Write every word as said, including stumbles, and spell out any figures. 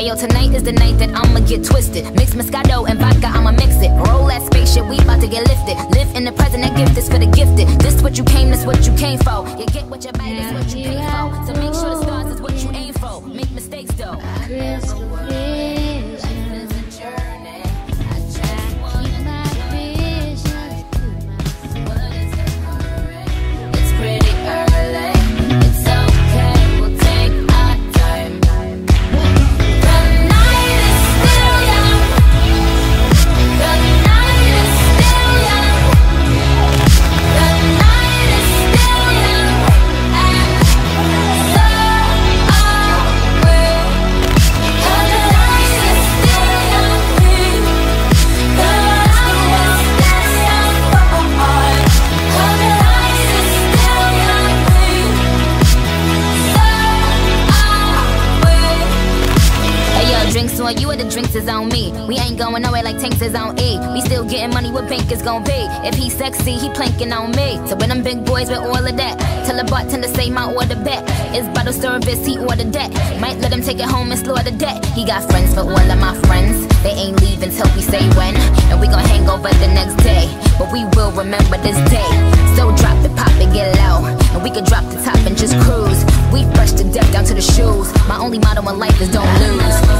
yo, tonight is the night that I'ma get twisted. Mix Moscato and vodka, I'ma mix it. Roll that spaceship, we about to get lifted. Live in the present, that gift is for the gifted. This what you came, this what you came for. You get what you buy, this what you pay for. So make sure the stars is what you aim for. Make mistakes though. Drinks on you or the drinks is on me. We ain't going nowhere like tanks is on E. We still getting money, what bank is gon' be? If he sexy, he planking on me. So when them big boys with all of that, tell the bartender say my order back. It's bottle service, he ordered that. Might let him take it home and slaughter that. He got friends for all of my friends. They ain't leaving till we say when. And we gon' hang over the next day. But we will remember this day. So drop it, pop it, get low. And we can drop the top and just cruise. We fresh to death down to the shoes. My only motto in life is don't lose.